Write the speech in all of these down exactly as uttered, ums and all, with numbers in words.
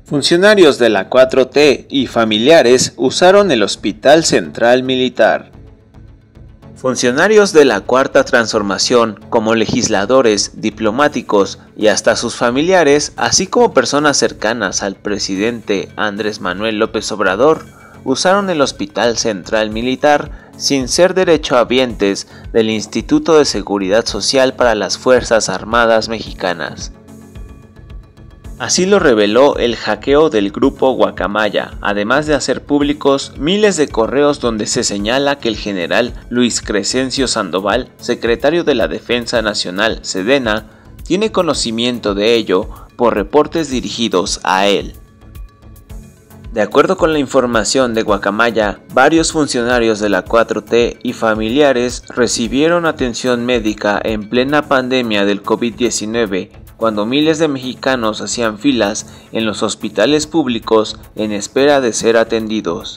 Funcionarios de la cuatro T y familiares usaron el Hospital Central Militar. Funcionarios de la Cuarta Transformación, como legisladores, diplomáticos y hasta sus familiares, así como personas cercanas al presidente Andrés Manuel López Obrador, usaron el Hospital Central Militar sin ser derechohabientes del Instituto de Seguridad Social para las Fuerzas Armadas Mexicanas. Así lo reveló el hackeo del grupo Guacamaya, además de hacer públicos miles de correos donde se señala que el general Luis Crescencio Sandoval, secretario de la Defensa Nacional, Sedena, tiene conocimiento de ello por reportes dirigidos a él. De acuerdo con la información de Guacamaya, varios funcionarios de la cuatro T y familiares recibieron atención médica en plena pandemia del COVID diecinueve, cuando miles de mexicanos hacían filas en los hospitales públicos en espera de ser atendidos.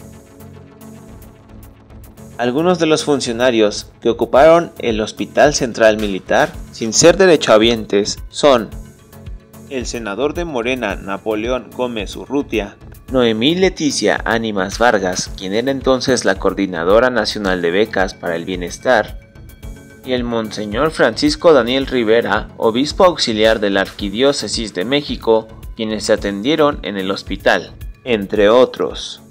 Algunos de los funcionarios que ocuparon el Hospital Central Militar sin ser derechohabientes son el senador de Morena Napoleón Gómez Urrutia, Noemí Leticia Ánimas Vargas, quien era entonces la Coordinadora Nacional de Becas para el Bienestar, y el Monseñor Francisco Daniel Rivera, obispo auxiliar de la Arquidiócesis de México, quienes se atendieron en el hospital, entre otros.